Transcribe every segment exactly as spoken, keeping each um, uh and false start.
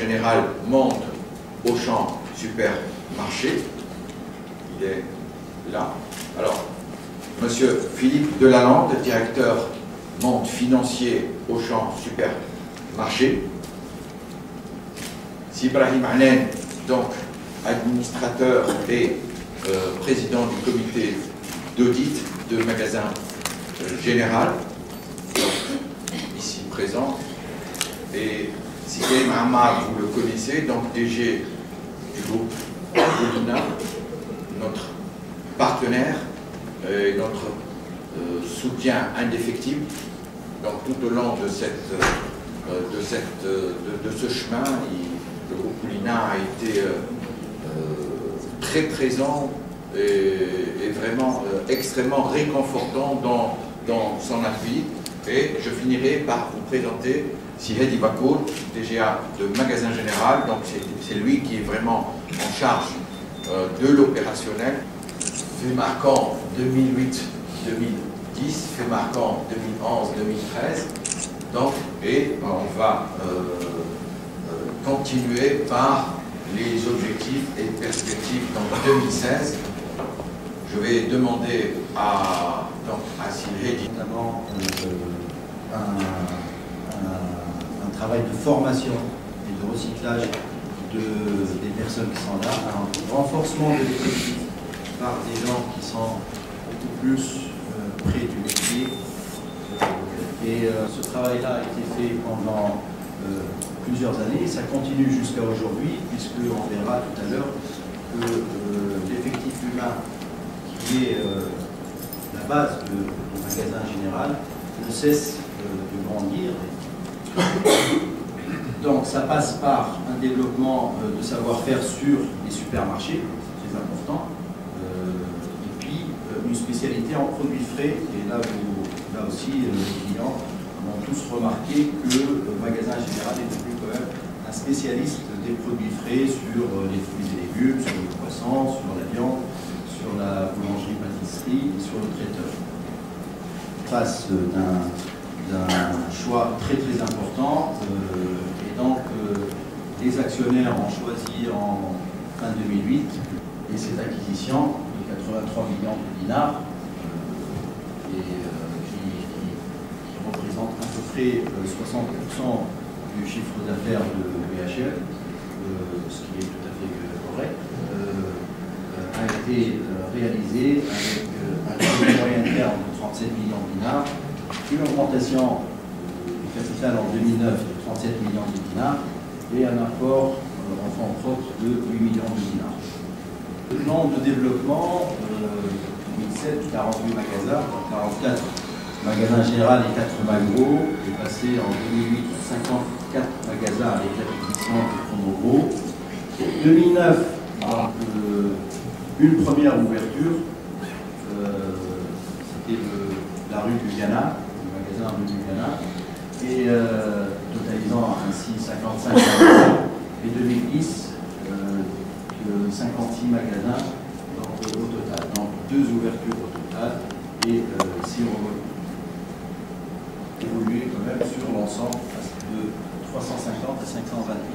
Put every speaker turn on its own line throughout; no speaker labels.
général monte Auchan Supermarché. Il est là. Alors, Monsieur Philippe Delalande, directeur monde financier Auchan Supermarché. Ibrahim Anen, donc administrateur et euh, président du comité d'audit de Magasin euh, Général, ici présent. Et Sikaïm Ammar, vous le connaissez, donc D G du groupe Oulina, notre partenaire et notre euh, soutien indéfectible. Donc tout au long de, cette, euh, de, cette, de, de ce chemin, il, le groupe Oulina a été euh, euh, très présent et, et vraiment euh, extrêmement réconfortant dans, dans son appui. Et je finirai par vous présenter Sihedi Bakour, D G A de Magasin Général. Donc c'est lui qui est vraiment en charge euh, de l'opérationnel. Fait marquant deux mille huit deux mille dix, fait marquant deux mille onze deux mille treize. Donc, et on va euh, continuer par les objectifs et perspectives dans deux mille seize. Je vais demander à, donc, à Sihedi.
Notamment euh, un, un, un travail de formation et de recyclage de, des personnes qui sont là, un renforcement de l'effectif par des gens qui sont beaucoup plus euh, près du métier. Et euh, ce travail-là a été fait pendant euh, plusieurs années, ça continue jusqu'à aujourd'hui, puisqu'on verra tout à l'heure que euh, l'effectif humain, qui est euh, la base du magasin général, ne cesse euh, de grandir. Donc ça passe par un développement euh, de savoir-faire sur les supermarchés, c'est important, euh, et puis euh, une spécialité en produits frais, et là, vous, là aussi euh, les clients ont tous remarqué que le magasin général est devenu quand même un spécialiste des produits frais sur les fruits et légumes, sur le poisson, sur la viande, sur la boulangerie-pâtisserie et sur le traiteur. Face d'un choix très très important, euh, et donc euh, les actionnaires ont choisi en fin deux mille huit et cette acquisition de quatre-vingt-trois millions de dinars euh, et euh, représente à peu près soixante pour cent du chiffre d'affaires de B H L, euh, ce qui est tout à fait correct, euh, a été réalisé avec un moyen terme de trente-sept millions de dinars, une augmentation du capital en deux mille neuf de trente-sept millions de dinars et un apport en fonds propres de huit millions de dinars. Le plan de développement, euh, deux mille sept, quarante-huit magasins, quarante-quatre Magasin Général et quatre Magro est passé en deux mille huit à cinquante-quatre magasins avec l'acquisition de Chronogro. deux mille neuf, donc, euh, une première ouverture, euh, c'était la rue du Ghana, le magasin rue du Ghana, et euh, totalisant ainsi cinquante-cinq magasins, et deux mille dix, euh, cinquante-six magasins donc, au total, donc deux ouvertures au total, et euh, si on évoluer quand même sur l'ensemble de trois cent cinquante à cinq cent vingt-huit.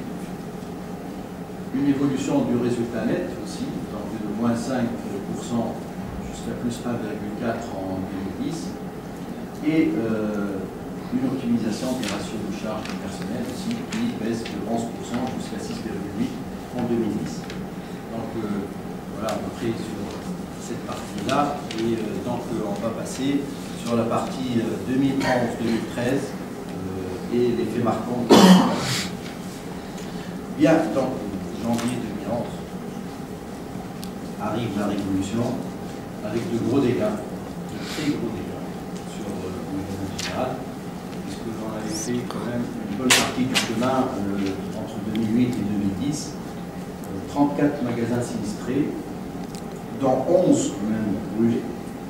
Une évolution du résultat net aussi, donc de moins cinq pour cent jusqu'à plus un virgule quatre en deux mille dix, et euh, une optimisation des ratios de charge du personnel aussi, qui baisse de onze pour cent jusqu'à six virgule huit en deux mille dix. Donc euh, voilà à peu près sur cette partie-là, et euh, donc euh, on va passer sur la partie deux mille onze deux mille treize euh, et l'effet marquant. Bien, donc, janvier deux mille onze, arrive la révolution avec de gros dégâts, de très gros dégâts sur euh, le magasin général, puisque l'on avait fait quand même une bonne partie du chemin euh, entre deux mille huit et deux mille dix, euh, trente-quatre magasins sinistrés, dont onze même brûlés.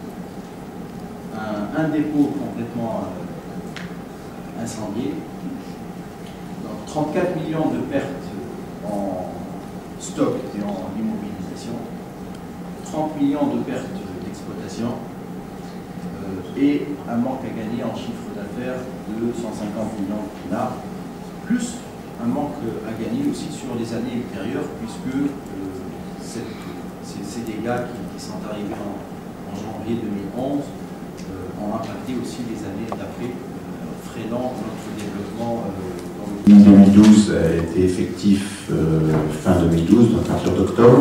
Un, un dépôt complètement euh, incendié, donc trente-quatre millions de pertes en stock et en immobilisation, trente millions de pertes d'exploitation euh, et un manque à gagner en chiffre d'affaires de cent cinquante millions de dinars, plus un manque à gagner aussi sur les années ultérieures, puisque euh, cette, ces, ces dégâts qui, qui sont arrivés en, en janvier deux mille onze euh, ont impacté aussi les années d'après, euh, freinant notre développement euh, dans le
deux mille douze a été effectif euh, fin deux mille douze, donc à partir d'octobre.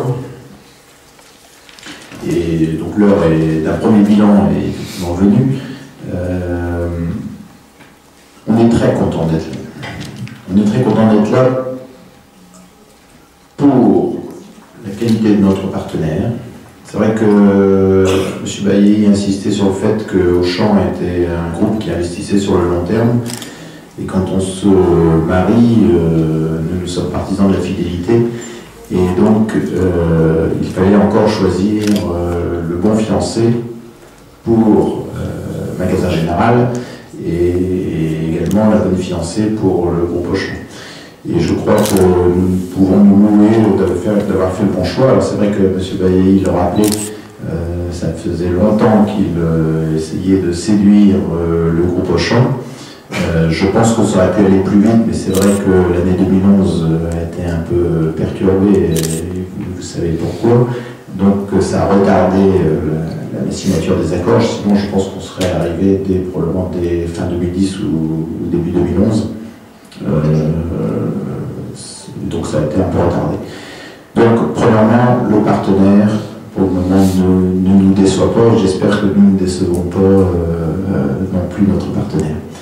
Et donc l'heure d'un premier bilan est effectivement venue. Euh, on est très content d'être là. On est très content d'être là pour la qualité de notre partenaire. C'est vrai que M. Bailly insistait sur le fait que Auchan était un groupe qui investissait sur le long terme. Et quand on se marie, euh, nous, nous sommes partisans de la fidélité. Et donc, euh, il fallait encore choisir euh, le bon fiancé pour euh, Magasin Général et, et également la bonne fiancée pour le groupe Auchan. Et je crois que nous pouvons nous louer d'avoir fait le bon choix. Alors c'est vrai que M. Bailly le rappelait, euh, ça faisait longtemps qu'il euh, essayait de séduire euh, le groupe Auchan. Euh, je pense que ça aurait pu aller plus vite, mais c'est vrai que l'année deux mille onze a été un peu perturbée, et vous savez pourquoi. Donc ça a retardé euh, la, la signature des accords, sinon je pense qu'on serait arrivé dès, probablement dès fin deux mille dix ou, ou début deux mille onze. Euh, donc ça a été un peu retardé. Donc premièrement, le partenaire, pour le moment, ne, ne nous déçoit pas, et j'espère que nous ne décevons pas euh, non plus notre partenaire.